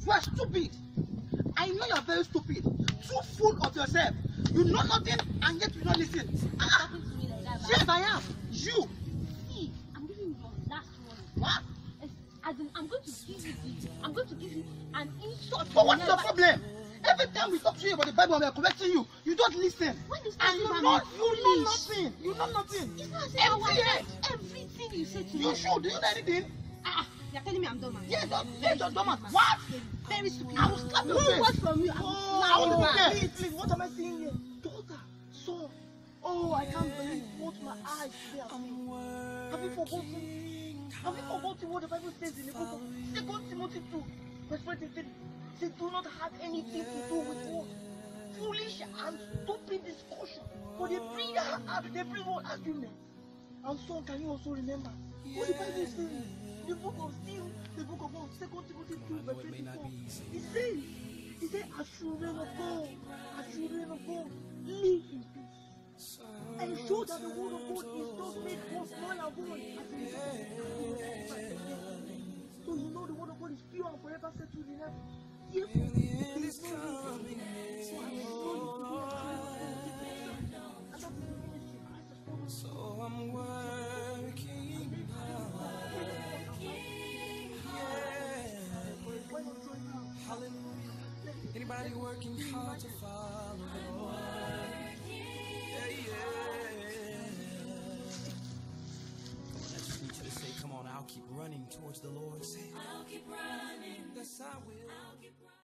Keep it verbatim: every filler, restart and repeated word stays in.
You are stupid. I know you are very stupid. Too full of yourself. You know nothing and yet you don't listen. You're talking to me like that. Yes, I am. You. See, I'm giving you your last warning. What? As in, I'm going to give you this. I'm going to give you an insult. But what's the problem? Every time we talk to you about the Bible and we are correcting you, you don't listen. When you and you know, you know nothing. You know nothing. It's not as if I want that. Everything you say to me. You should. Do you know anything? Ah, you're telling me I'm dumb. Yes, you're, yes, you're dumb. What? Very stupid. I will slap your face. Who was from you? Oh, oh please, please, what am I seeing here? Daughter, son. Oh, I can't believe what my eyes see. Have you forgotten? Have you forgotten what the Bible says in the book of Second Timothy two, verse twenty-three? They do not have anything to do with what? Foolish and stupid discussion. But they bring up, they bring what arguments. And son, can you also remember what the Bible says? The book of still, the book of Second Timothy two, verse twenty-four. It says, it says, as children of God, as children of God, live in peace. And show that the word of God is just made one small and one. So you know the word of God is pure and forever settled in heaven. Therefore, there is no reason. So I know you to be a child of God. And that is the ministry Christ has called us. So I'm working hard. Hallelujah. Anybody working hard to follow the Lord? Yeah, yeah. I just need you to say, come on, I'll keep running towards the Lord. Say, I'll keep running. Yes, I will.